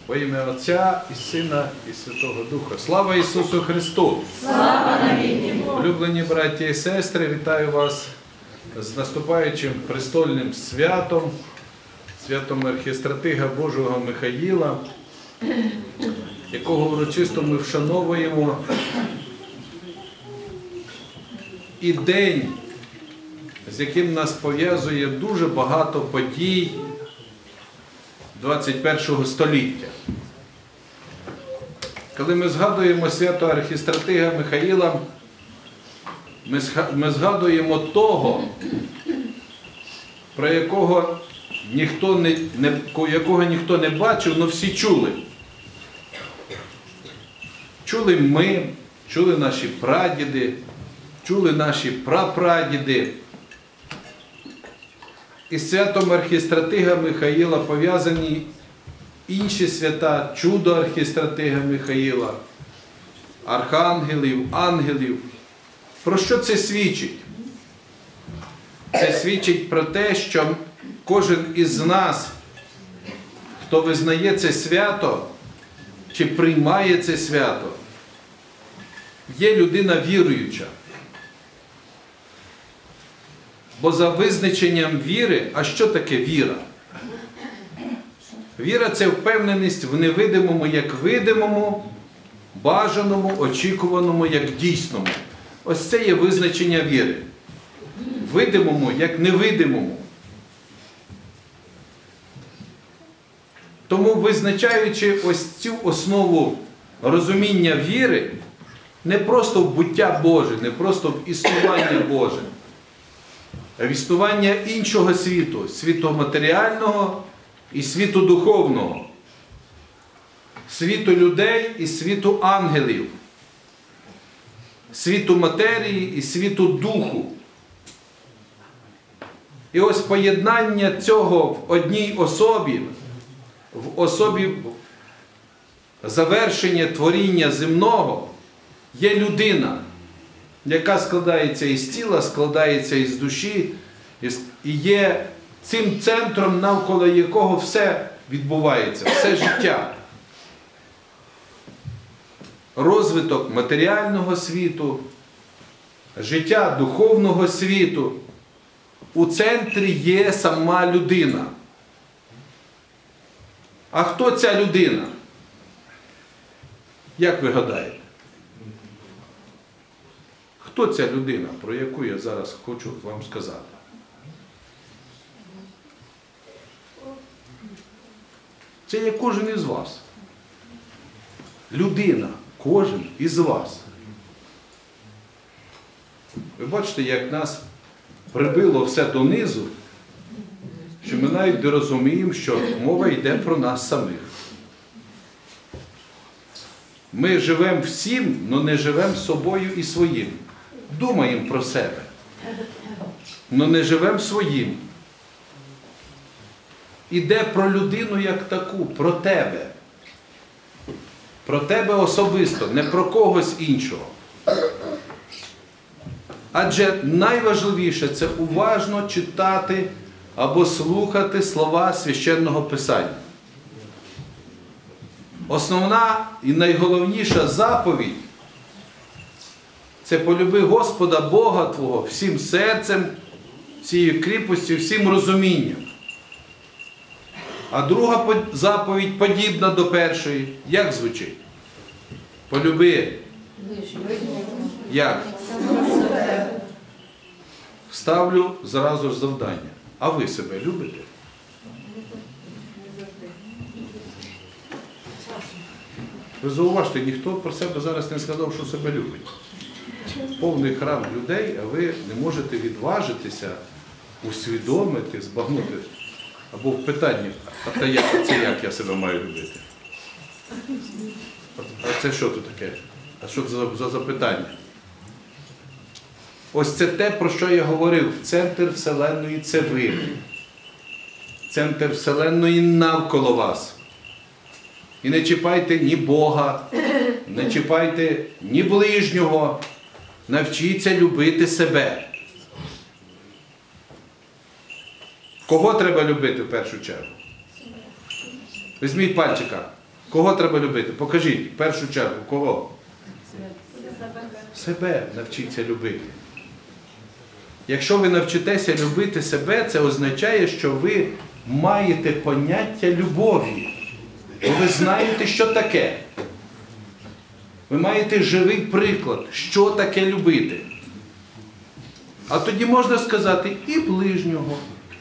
Во ім'я Отця і Сина і Святого Духа. Слава Ісусу Христу! Слава навіки Богу! Улюблені браті і сестри, вітаю вас з наступаючим престольним святом, святом архістратига Божого Михаїла, якого урочисто ми вшановуємо. І день, з яким нас пов'язує дуже багато подій 21 століття. Коли ми згадуємо свято архістратига Михаїла, ми згадуємо того, про якого ніхто не бачив, але всі чули. Чули ми, чули наші прадіди, чули наші прапрадіди. Із святом архістратига Михаїла пов'язані інші свята, чудо архістратига Михаїла, архангелів, ангелів. Про що це свідчить? Це свідчить про те, що кожен із нас, хто визнає це свято, чи приймає це свято, є людина віруюча. Бо за визначенням віри, а що таке віра? Віра – це впевненість в невидимому як видимому, бажаному, очікуваному як дійсному. Ось це є визначення віри. Видимому як невидимому. Тому, визначаючи ось цю основу розуміння віри, не просто в буття Боже, не просто в існування Боже, а в існування іншого світу, світу матеріального і світу духовного, світу людей і світу ангелів, світу матерії і світу духу. І ось поєднання цього в одній особі, в особі завершення творіння земного, є людина, яка складається із тіла, складається із душі, і є цим центром, навколо якого все відбувається, все життя. Розвиток матеріального світу, життя духовного світу. У центрі є сама людина. А хто ця людина? Як ви гадаєте? Хто ця людина, про яку я зараз хочу вам сказати? Це є кожен із вас. Людина, кожен із вас. Ви бачите, як нас прибило все донизу, що ми навіть не розуміємо, що мова йде про нас самих. Ми живемо всім, але не живемо собою і своїм. Думаємо про себе, але не живемо своїм. Іде про людину як таку, про тебе. Про тебе особисто, не про когось іншого. Адже найважливіше – це уважно читати або слухати слова Священного Писання. Основна і найголовніша заповідь – це полюби Господа Бога твого всім серцем, всією кріпостю, всім розумінням. А друга заповідь подібна до першої. Як звучить? Полюби. Як? Ставлю зразу ж завдання. А ви себе любите? Ви зауважте, ніхто про себе зараз не сказав, що себе любить. Повний храм людей, а ви не можете відважитися, усвідомити, збагнути. Або в питанні, а це як я себе маю любити? А це що тут таке? А що це за запитання? Ось це те, про що я говорив. Центр Вселенної – це ви. Центр Вселенної навколо вас. І не чіпайте ні Бога, не чіпайте ні ближнього. Навчіться любити себе. Кого треба любити в першу чергу? Візьміть пальчика. Кого треба любити? Покажіть, в першу чергу, кого? Себе навчіться любити. Якщо ви навчитеся любити себе, це означає, що ви маєте поняття любові. Бо ви знаєте, що таке. Ви маєте живий приклад, що таке любити. А тоді можна сказати і ближнього.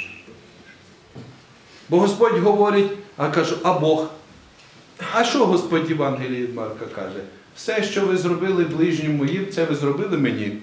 Бо Господь говорить, а кажу, а Бог? А що Господь Євангелії від Марка каже? Все, що ви зробили ближньому моїм, це ви зробили мені.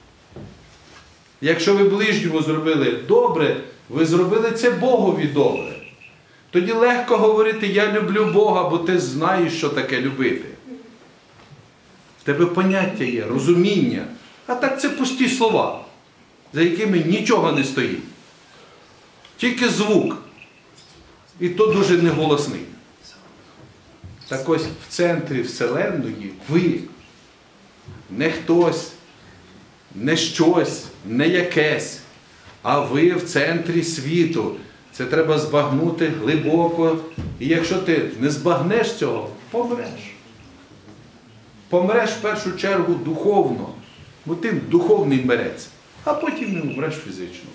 Якщо ви ближньому зробили добре, ви зробили це Богові добре. Тоді легко говорити, я люблю Бога, бо ти знаєш, що таке любити. В тебе поняття є, розуміння. А так це пусті слова, за якими нічого не стоїть. Тільки звук. І то дуже неголосний. Так ось в центрі Вселенної ви, не хтось, не щось, не якесь, а ви в центрі світу. Це треба збагнути глибоко. І якщо ти не збагнеш цього, помреш. Помреш в першу чергу духовно, бо ти духовний мерець, а потім не вмреш фізично.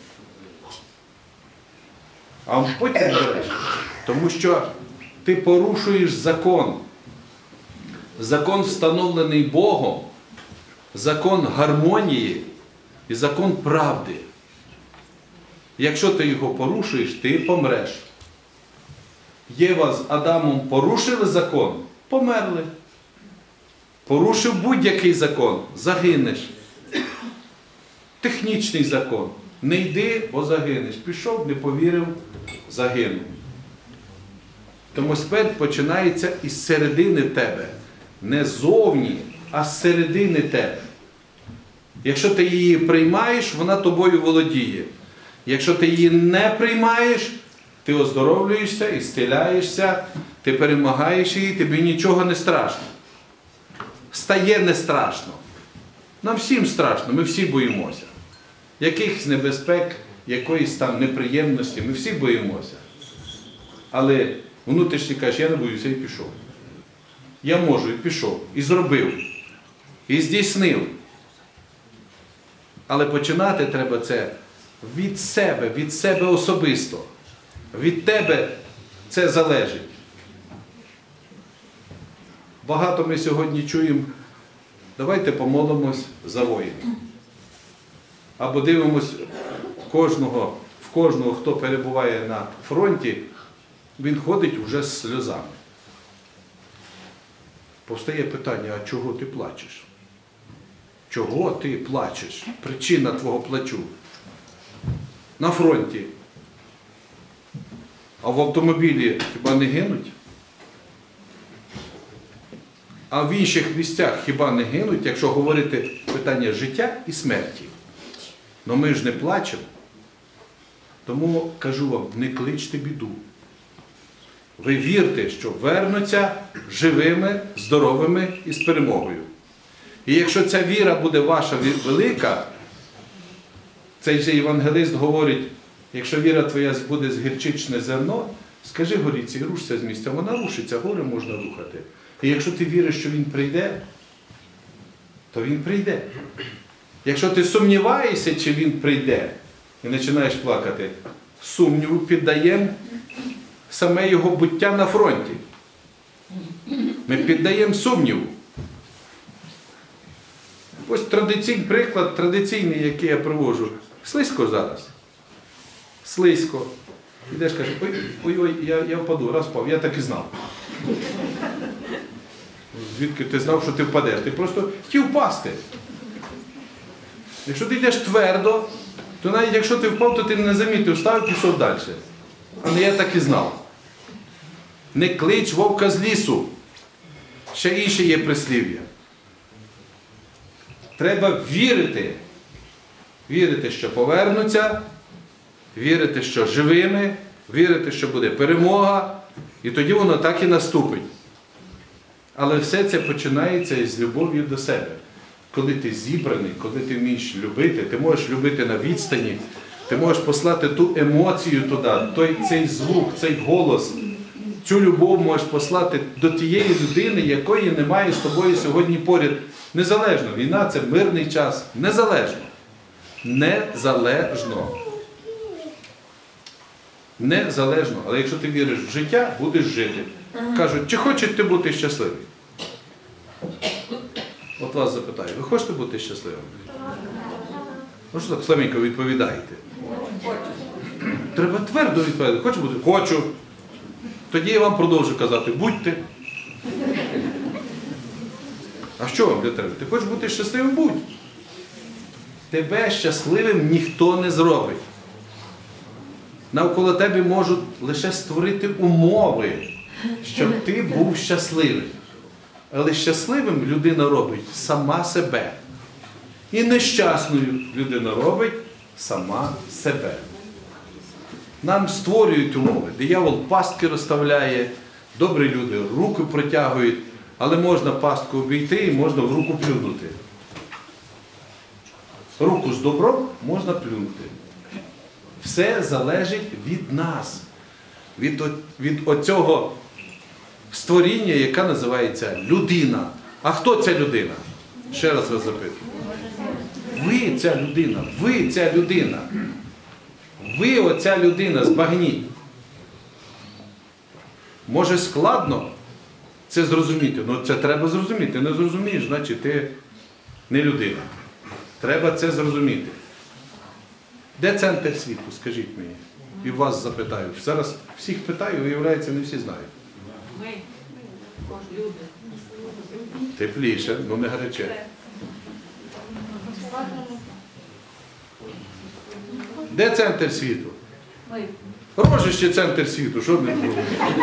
А потім вмреш, тому що ти порушуєш закон. Закон, встановлений Богом, закон гармонії і закон правди. Якщо ти його порушуєш, ти помреш. Єва з Адамом порушили закон, померли. Порушив будь-який закон, загинеш. Технічний закон. Не йди, бо загинеш. Пішов, не повірив, загинув. Тому смерть починається із середини тебе. Не ззовні, а з середини тебе. Якщо ти її приймаєш, вона тобою володіє. Якщо ти її не приймаєш, ти оздоровлюєшся, ісціляєшся, ти перемагаєш її, тобі нічого не страшно. Стає не страшно. Нам всім страшно, ми всі боїмося. Якихось небезпек, якоїсь там неприємності, ми всі боїмося. Але внутрішній каже, я не боюся і пішов. Я можу і пішов, і зробив, і здійснив. Але починати треба це від себе особисто. Від тебе це залежить. Багато ми сьогодні чуємо, давайте помолимось за воїнів. Або дивимось в кожного, хто перебуває на фронті, він ходить вже з сльозами. Повстає питання, а чого ти плачеш? Чого ти плачеш? Причина твого плачу. На фронті. А в автомобілі хіба не гинуть? А в інших місцях хіба не гинуть, якщо говорити питання життя і смерті? Но ми ж не плачемо. Тому кажу вам, не кличте біду. Ви вірте, що вернуться живими, здоровими і з перемогою. І якщо ця віра буде ваша велика, цей же євангелист говорить, якщо віра твоя буде з гірчичне зерно, скажи горіці, рушся з місця. Вона рушиться, горе можна рухати. І якщо ти віриш, що він прийде, то він прийде. Якщо ти сумніваєшся, чи він прийде, і починаєш плакати, сумніву піддаємо саме його буття на фронті. Ми піддаємо сумніву. Ось приклад традиційний, який я привожу. Слизько зараз. Слизько. Ідеш, каже, ой, я впаду, раз впав, я так і знав. Звідки ти знав, що ти впадеш? Ти просто хотів впасти. Якщо ти йдеш твердо, то навіть якщо ти впав, то ти не замітив, встав і пішов далі. А не я так і знав. Не клич вовка з лісу. Ще інше є прислів'я. Треба вірити. Вірити, що повернуться, вірити, що живими, вірити, що буде перемога, і тоді воно так і наступить. Але все це починається із любов'ю до себе. Коли ти зібраний, коли ти вмієш любити, ти можеш любити на відстані, ти можеш послати ту емоцію туди, цей звук, цей голос, цю любов можеш послати до тієї людини, якої немає з тобою сьогодні поряд. Незалежно. Війна – це мирний час. Незалежно. Незалежно. Незалежно. Але якщо ти віриш в життя, будеш жити. Кажуть, чи хочеш ти бути щасливий? От вас запитаю, ви хочете бути щасливим? Ну що так слабенько відповідаєте? Треба твердо відповідати. Хочу бути? Хочу. Тоді я вам продовжу казати, будьте. А що вам для тебе? Ти хочеш бути щасливим? Будь. Тебе щасливим ніхто не зробить. Навколо тебе можуть лише створити умови, щоб ти був щасливим. Але щасливим людина робить сама себе. І нещасною людина робить сама себе. Нам створюють умови. Диявол пастки розставляє, добрі люди руки протягують, але можна пастку обійти і можна в руку плюнути. Руку з добром можна плюнути. Все залежить від нас. Від оцього створіння, яке називається людина. А хто ця людина? Ще раз вас запитую. Ви ця людина. Ви ця людина. Ви оця людина, збагніть. Може складно це зрозуміти, але це треба зрозуміти. Не зрозумієш, значить ти не людина. Треба це зрозуміти. Де центр світу, скажіть мені? І вас запитаю. Зараз всіх питаю, виявляється, не всі знають. Ми, люди. Тепліше, ну не гаряче. Де центр світу? Рожище центр світу, що ми робимо?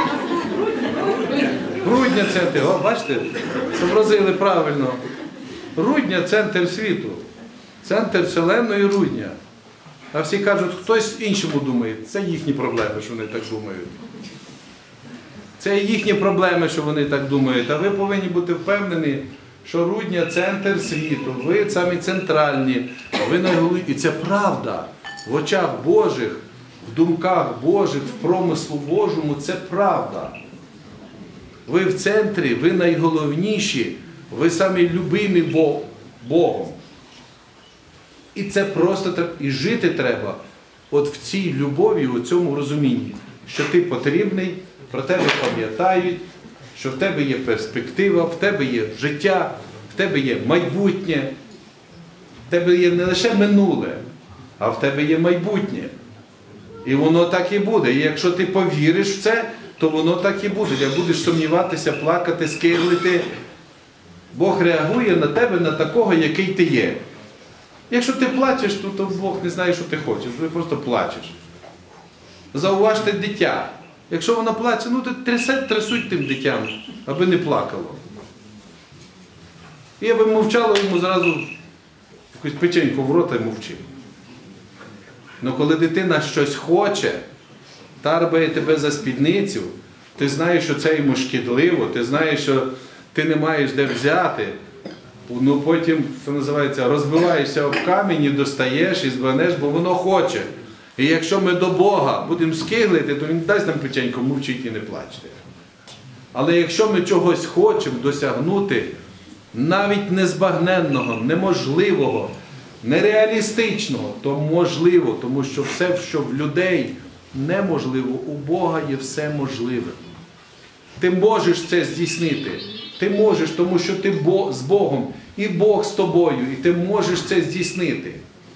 Рудня центр, о, бачите, зобразили правильно. Рудня центр світу. Центр Вселенної Рудня. А всі кажуть, хтось іншому думає. Це їхні проблеми, що вони так думають. Це їхні проблеми, що вони так думають. А ви повинні бути впевнені, що Рудня – центр світу. Ви самі центральні. Ви найголовніші. І це правда. В очах Божих, в думках Божих, в промислу Божому – це правда. Ви в центрі, ви найголовніші, ви самі любимі Богом. І це просто і жити треба от в цій любові, у цьому розумінні, що ти потрібний, про тебе пам'ятають, що в тебе є перспектива, в тебе є життя, в тебе є майбутнє, в тебе є не лише минуле, а в тебе є майбутнє. І воно так і буде. І якщо ти повіриш в це, то воно так і буде. Як будеш сумніватися, плакати, скиглити, Бог реагує на тебе, на такого, який ти є. Якщо ти плачеш, то Бог не знає, що ти хочеш, ти просто плачеш. Зауважте дитя. Якщо воно плаче, ну то трясуть тим дитям, аби не плакало. І аби мовчало, йому зразу якусь печеньку в рота і мовчив. Але коли дитина щось хоче, тарбає тебе за спідницю, ти знаєш, що це йому шкідливо, ти знаєш, що ти не маєш де взяти, ну потім, це називається, розбиваєшся об камінь і достаєш і збагнеш, бо воно хоче. І якщо ми до Бога будемо скиглити, то Він дасть нам печеньку, мовчіть і не плачте. Але якщо ми чогось хочемо досягнути, навіть незбагненного, неможливого, нереалістичного, то можливо, тому що все, що в людей неможливо, у Бога є все можливе. Ти можеш це здійснити. Ти можеш, тому що ти з Богом, і Бог з тобою, і ти можеш це здійснити.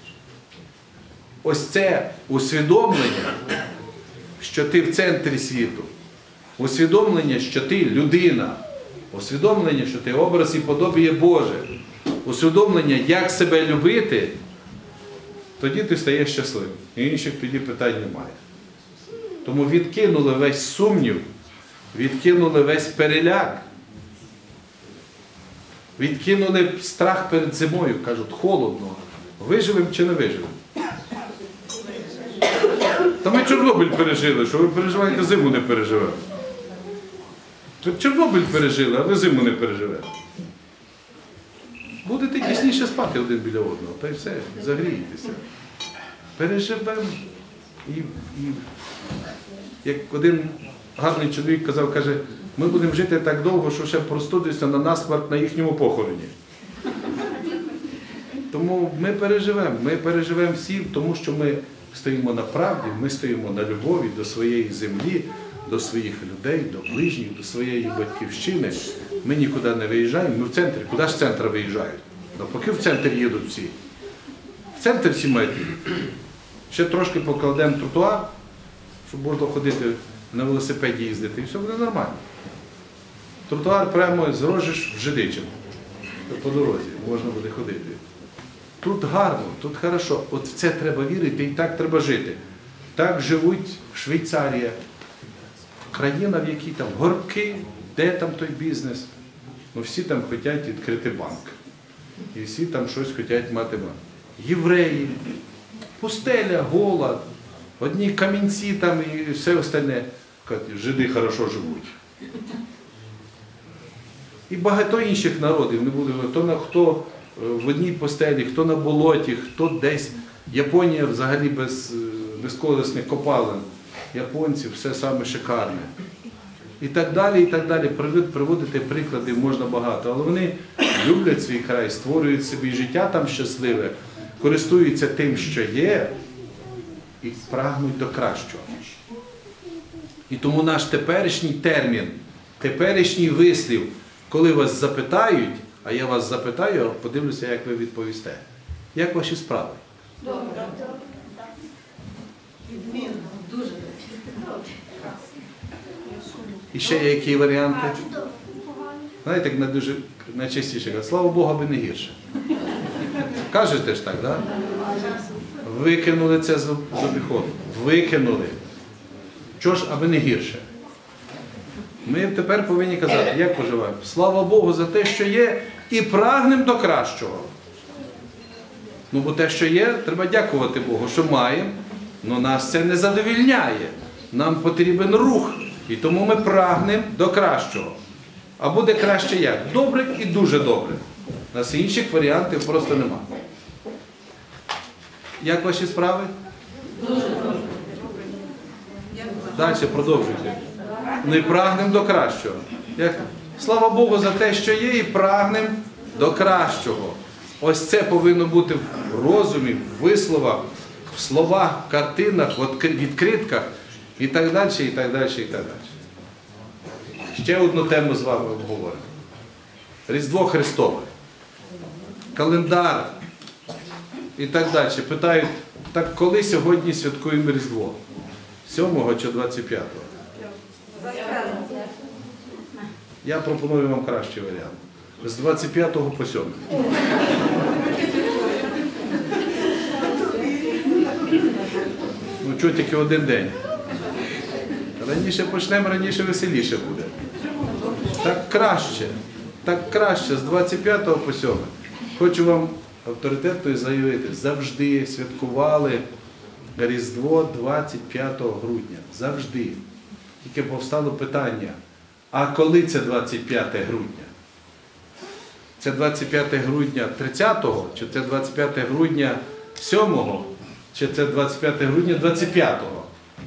Ось це усвідомлення, що ти в центрі світу, усвідомлення, що ти людина, усвідомлення, що ти образ і подобіє Боже, усвідомлення, як себе любити, тоді ти стаєш щасливим. І інших тоді питань немає. Тому відкинули весь сумнів, відкинули весь переляк, відкинули страх перед зимою, кажуть, холодно, виживемо чи не виживемо. Та ми Чорнобиль пережили, що ви переживаєте, зиму не переживемо. Чорнобиль пережили, а ви зиму не переживете. Будете тісніше спати один біля одного, та й все, загрієтеся. Переживемо. І як один гарний чоловік казав, каже, ми будемо жити так довго, що ще простудимося на насмерть на їхньому похороні. Тому ми переживемо всі, тому що ми стоїмо на правді, ми стоїмо на любові до своєї землі, до своїх людей, до ближніх, до своєї батьківщини. Ми нікуди не виїжджаємо, ми в центрі. Куди ж з центру виїжджають? Навпаки, в центр їдуть всі. В центр всі мають. Ще трошки покладемо тротуар, щоб можна ходити на велосипеді їздити, і все буде нормально. Тротуар прямо з Рожиш в Жидичин. По дорозі можна буде ходити. Тут гарно, тут хорошо. От в це треба вірити і так треба жити. Так живуть Швейцарія, країна, в якій там горки, де там той бізнес. Ну, всі там хочуть відкрити банк. І всі там щось хочуть мати банк. Євреї, пустеля, гола, одні камінці там і все остальне. Жиди хорошо живуть. І багато інших народів, не буду, хто в одній постелі, хто на болоті, хто десь. Японія взагалі без колесних копалин. Японці все саме шикарне. І так далі, і так далі. Приводити приклади можна багато. Але вони люблять свій край, створюють собі життя там щасливе, користуються тим, що є, і прагнуть до кращого. І тому наш теперішній термін, теперішній вислів, коли вас запитають, а я вас запитаю, подивлюся, як ви відповісте. Як ваші справи? Добре. Відмінно. Дуже. І ще є які варіанти? Знаєте, як дуже найчастіше кажуть, слава Богу, аби не гірше. Кажете ж так, так? Викинули це з обіходу. Викинули. Чого ж, аби не гірше? Ми тепер повинні казати, як поживаємо. Слава Богу за те, що є, і прагнемо до кращого. Ну, бо те, що є, треба дякувати Богу, що маємо, але нас це не задовільняє. Нам потрібен рух, і тому ми прагнемо до кращого. А буде краще як? Добре і дуже добре. У нас інших варіантів просто нема. Як ваші справи? Дуже добре. Далі продовжуйте. Ми прагнемо до кращого. Слава Богу за те, що є, і прагнемо до кращого. Ось це повинно бути в розумі, в висловах, в словах, в картинах, в відкритках і так далі, і так далі, і так далі. Ще одну тему з вами обговоримо. Різдво Христове. Календар і так далі. Питають, так коли сьогодні святкуємо Різдво? 7-го чи 25-го? Я пропоную вам кращий варіант. З 25 по 7. Ну, чого тільки один день? Раніше почнемо, раніше веселіше буде. Так краще, з 25 по 7. Хочу вам авторитетно заявити, завжди святкували Різдво 25 грудня. Завжди. Тільки повстало питання, а коли це 25 грудня? Це 25 грудня 30-го, чи це 25 грудня 7-го, чи це 25 грудня 25-го?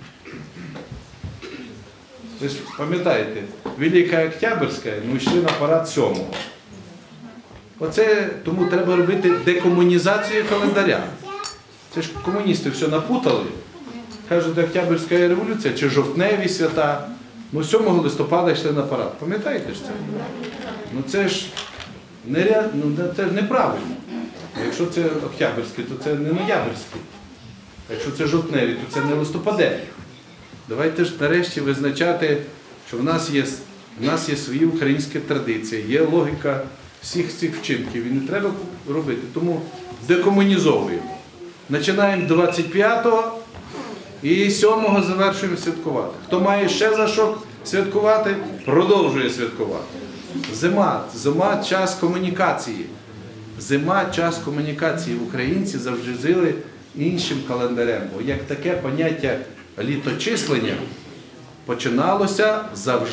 Ви ж пам'ятаєте, Велика Октябрьська, ми йшли на парад 7-го. Оце тому треба робити декомунізацію календаря. Це ж комуністи все напутали. Кажуть, Октябрьська революція чи жовтневі свята. Ну, 7 листопада йшли на парад. Пам'ятаєте ж це? Ну це ж неправильно. Якщо це Октябрьський, то це не ноябрьський. А якщо це жовтневі, то це не листопадеві. Давайте ж нарешті визначати, що в нас є свої українські традиції, є логіка всіх цих вчинків. І не треба робити. Тому декомунізовуємо. Починаємо 25-го і 7-го завершуємо святкувати. Хто має ще за що святкувати, продовжує святкувати. Зима – час комунікації. Зима – час комунікації. Українці завжди жили іншим календарем. Бо як таке поняття літочислення починалося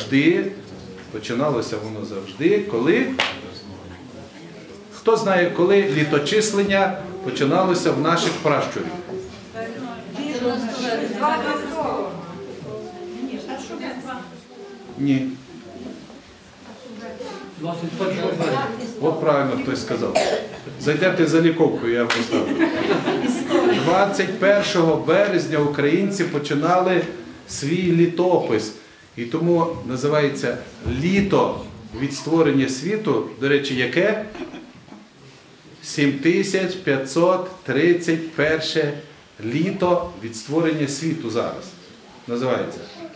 воно завжди, коли? Хто знає, коли літочислення починалося в наших пращурів? Ні. 21 березня. От правильно хтось сказав. Зайдете за ліковкою, я поставлю. 21 березня українці починали свій літопис. І тому називається літо від створення світу, до речі, яке? 7531 літо від створення світу зараз. Називається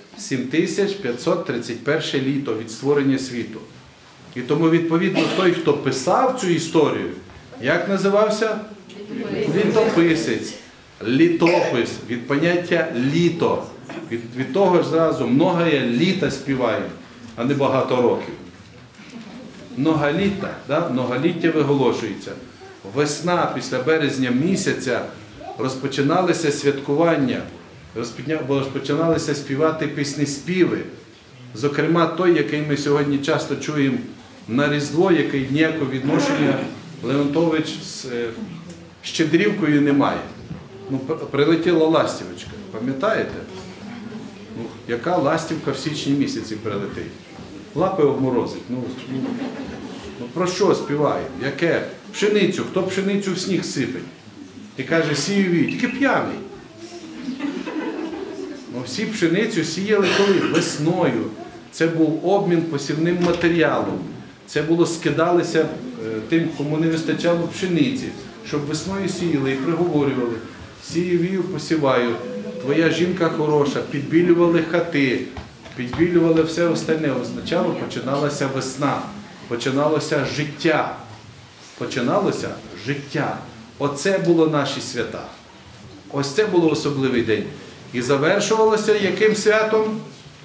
7531 літо від створення світу. І тому, відповідно, той, хто писав цю історію, як називався? Літописець. Літопис від поняття літо. Від того ж зразу многое літа співаємо, а не багато років. Многоліття, да? Многоліття виголошується. Весна після березня місяця розпочиналися святкування, розпочиналися співати пісні-співи. Зокрема, той, який ми сьогодні часто чуємо на Різдво, який ніякого відношення Леонтович з щедрівкою не має. Ну, прилетіла ластівочка, пам'ятаєте? Ну, яка ластівка в січні місяці прилетить? Лапи обморозить. Ну, про що співає? Яке? Пшеницю. Хто пшеницю в сніг сипить? І каже, сію вій. Тільки п'яний. Ну, всі пшеницю сіяли коли? Весною. Це був обмін посівним матеріалом. Це було скидалося тим, кому не вистачало пшениці, щоб весною сіяли і приговорювали. Сію вію, посіваю. Твоя жінка хороша. Підбілювали хати, підбілювали все остальне. Означало, починалася весна, починалося життя. Починалося життя. Оце було наші свята. Ось це було особливий день. І завершувалося яким святом?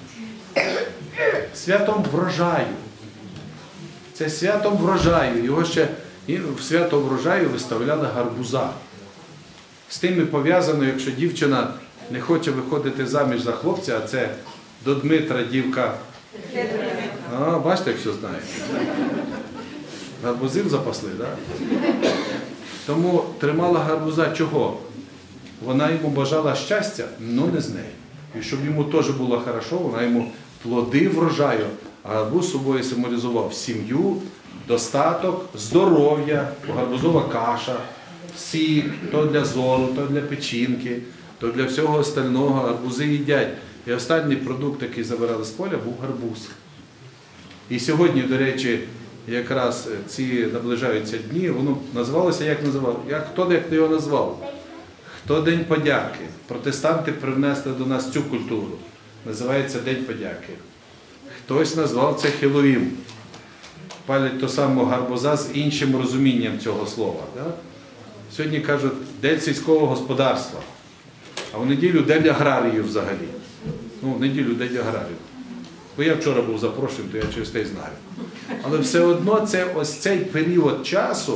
Святом врожаю. Це святом врожаю. Його ще в свято врожаю виставляли гарбуза. З тим і пов'язано, якщо дівчина не хоче виходити заміж за хлопця, а це до Дмитра дівка. Бачите, як все знає. Гарбузів запасли, так? Тому тримала гарбуза чого? Вона йому бажала щастя, але не з нею. І щоб йому теж було хорошо, вона йому плоди врожаю, а гарбуз собою символізував сім'ю, достаток, здоров'я, гарбузова каша, сік, то для зору, то для печінки, то для всього остального. Гарбузи їдять. І останній продукт, який забирали з поля, був гарбуз. І сьогодні, до речі, якраз ці наближаються дні, воно називалося, як називав? Хто його назвав? Хто День подяки? Протестанти привнесли до нас цю культуру. Називається День подяки. Хтось назвав це Хеллоуін. Палять то самого гарбуза з іншим розумінням цього слова. Да? Сьогодні кажуть День сільського господарства, а в неділю День аграріїв взагалі. Ну, в неділю День аграріїв. Бо я вчора був запрошений, то я через те й знаю. Але все одно це ось цей період часу,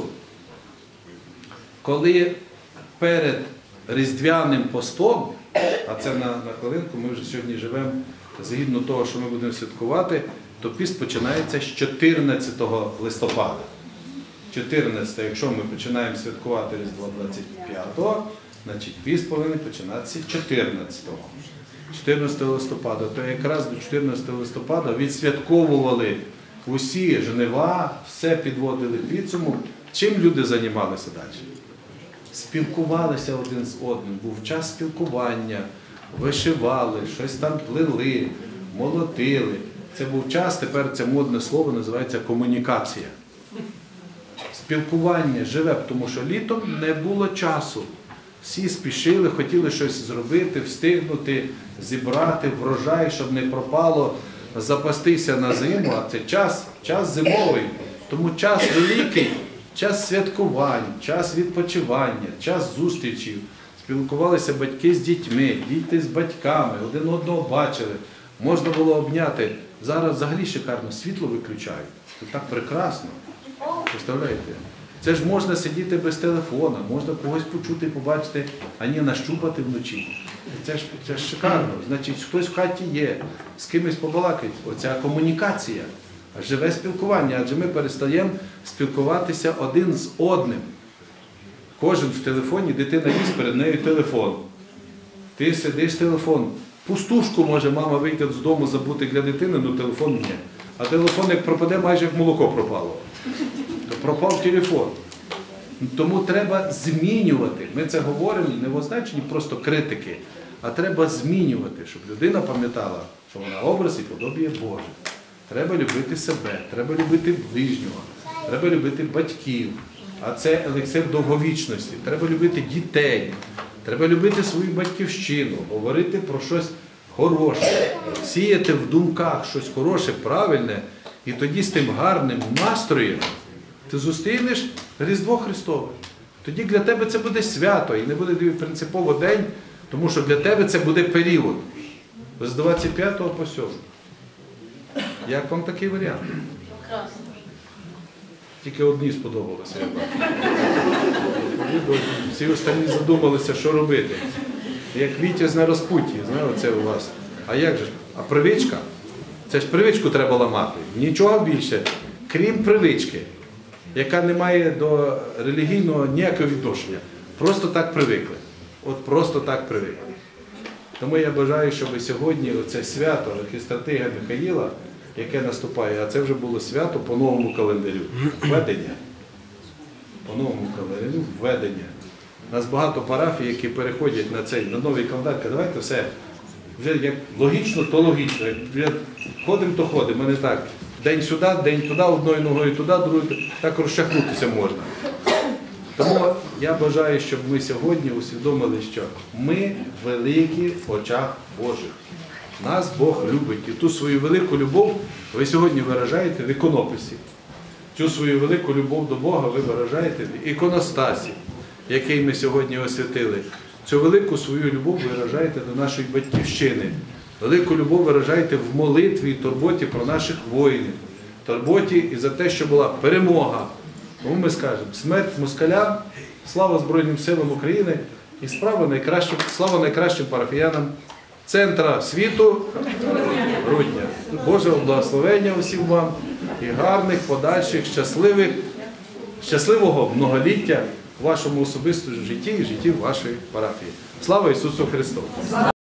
коли перед Різдвяним постом, а це на хвилинку, ми вже сьогодні живемо згідно того, що ми будемо святкувати, то піст починається з 14 листопада. 14, якщо ми починаємо святкувати Різдво 25-го, значить піст повинен починатися 14-го. 14 листопада, то якраз до 14 листопада відсвятковували усі жнива, все підводили підсумок. Чим люди займалися далі? Спілкувалися один з одним, був час спілкування, вишивали, щось там плели, молотили. Це був час, тепер це модне слово називається комунікація. Спілкування живе, тому що літом не було часу. Всі спішили, хотіли щось зробити, встигнути, зібрати врожай, щоб не пропало, запастися на зиму, а це час зимовий. Тому час великий, час святкувань, час відпочивання, час зустрічів. Спілкувалися батьки з дітьми, діти з батьками, один одного бачили. Можна було обняти. Зараз взагалі шикарно, світло виключають. Це так прекрасно. Представляєте? Це ж можна сидіти без телефона, можна когось почути, побачити, а не нащупати вночі. Це ж шикарно. Значить, хтось в хаті є, з кимось побалакать. Оця комунікація, живе спілкування, адже ми перестаємо спілкуватися один з одним. Кожен в телефоні, дитина їсть, перед нею телефон. Ти сидиш телефон. Пустушку може мама вийти з дому, забути для дитини, але телефон ні. А телефон як пропаде, майже як молоко пропало. То пропав телефон. Тому треба змінювати. Ми це говоримо не в означенні просто критики, а треба змінювати, щоб людина пам'ятала, що вона образ і подобіє Боже. Треба любити себе, треба любити ближнього, треба любити батьків. А це елексир довговічності. Треба любити дітей, треба любити свою батьківщину, говорити про щось хороше, сіяти в думках щось хороше, правильне, і тоді з тим гарним настроєм ти зустрінеш Різдво Христове. Тоді для тебе це буде свято, і не буде принципово день, тому що для тебе це буде період. З 25 по 7. Як вам такий варіант? Прекрасно. Тільки одні сподобалося, я бачу. Всі останні задумалися, що робити. Як Вітязь на розпутті, знаєте, оце у вас. А як же? А привичка? Це ж привичку треба ламати. Нічого більше, крім привички, яка не має до релігійного ніякого відношення. Просто так привикли. От просто так привикли. Тому я бажаю, щоб сьогодні оце свято архістратига Михаїла, яке наступає, а це вже було свято по новому календарю. Введення. По новому календарю введення. У нас багато парафій, які переходять на новий календар. Давайте все. Вже як логічно, то логічно. Як ходимо, то ходимо. А не так. День сюди, день туди, одною ногою туди, другою. Так розчахнутися можна. Тому я бажаю, щоб ми сьогодні усвідомили, що ми великі в очах Божих. Нас Бог любить. І ту свою велику любов ви сьогодні виражаєте в іконописі. Цю свою велику любов до Бога ви виражаєте в іконостасі, який ми сьогодні освятили. Цю велику свою любов виражаєте до нашої батьківщини. Велику любов виражаєте в молитві і турботі про наших воїнів. Турботі і за те, що була перемога. Тому ми скажемо, смерть москалям, слава Збройним силам України і слава найкращим парафіянам центра світу Рудня. Божого благословення усім вам і гарних, подальших, щасливого многоліття в вашому особистому житті і житті вашої парафії. Слава Ісусу Христу!